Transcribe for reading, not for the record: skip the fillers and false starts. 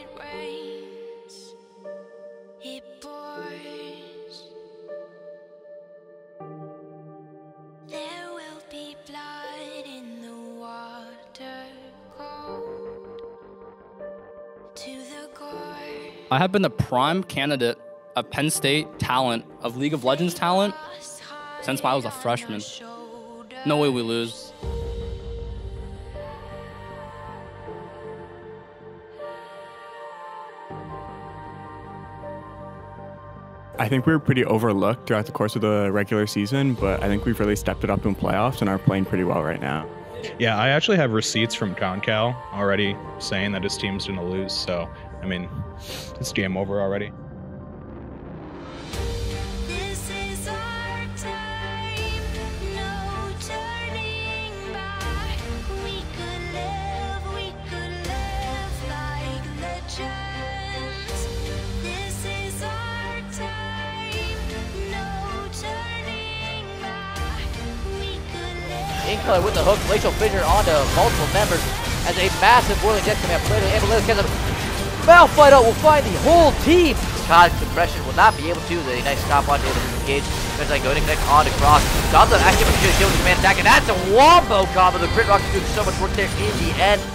it rains, it pours. There will be blood in the water, cold to the core. I have been the prime candidate of Penn State talent, of League of Legends talent, since I was a freshman. No way we lose. I think we were pretty overlooked throughout the course of the regular season, but I think we've really stepped it up in playoffs and are playing pretty well right now. Yeah, I actually have receipts from CONCAL already saying that his team's going to lose. So, I mean, it's game over already. This is our time, no turning back. We could live like legends. This is our time, no turning back. We could live. Inkler with the hook, glacial fissure onto multiple members as a massive whirling jet command play to Ambulance gets a Malphite out will find the whole team. Cosmic compression will not be able to. The nice stop on able to engage. There's like going to connect on to Cross. Goblin actually killing the command attack, and that's a wombo combo. The Crit Rock is doing so much work there in the end.